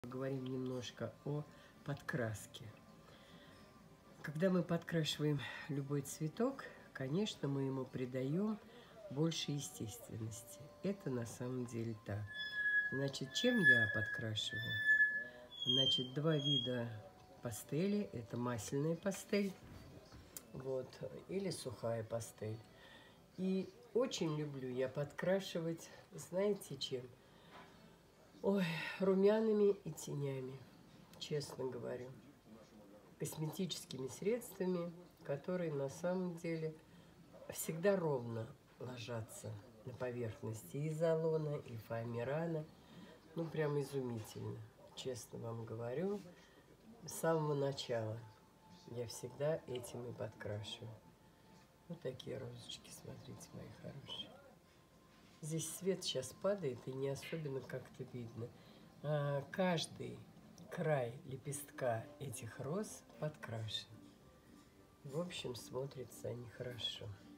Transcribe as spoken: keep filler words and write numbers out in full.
Поговорим немножко о подкраске. Когда мы подкрашиваем любой цветок, конечно, мы ему придаем больше естественности. Это на самом деле так. Значит, чем я подкрашиваю? Значит, два вида пастели. Это масляная пастель, вот, или сухая пастель. И очень люблю я подкрашивать, знаете, чем? Ой, румянами и тенями, честно говорю. Косметическими средствами, которые на самом деле всегда ровно ложатся на поверхности и изолона, и фоамирана. Ну, прям изумительно, честно вам говорю. С самого начала я всегда этим и подкрашиваю. Вот такие розочки, смотрите, мои хорошие. Здесь свет сейчас падает, и не особенно как-то видно. А, каждый край лепестка этих роз подкрашен. В общем, смотрятся они хорошо.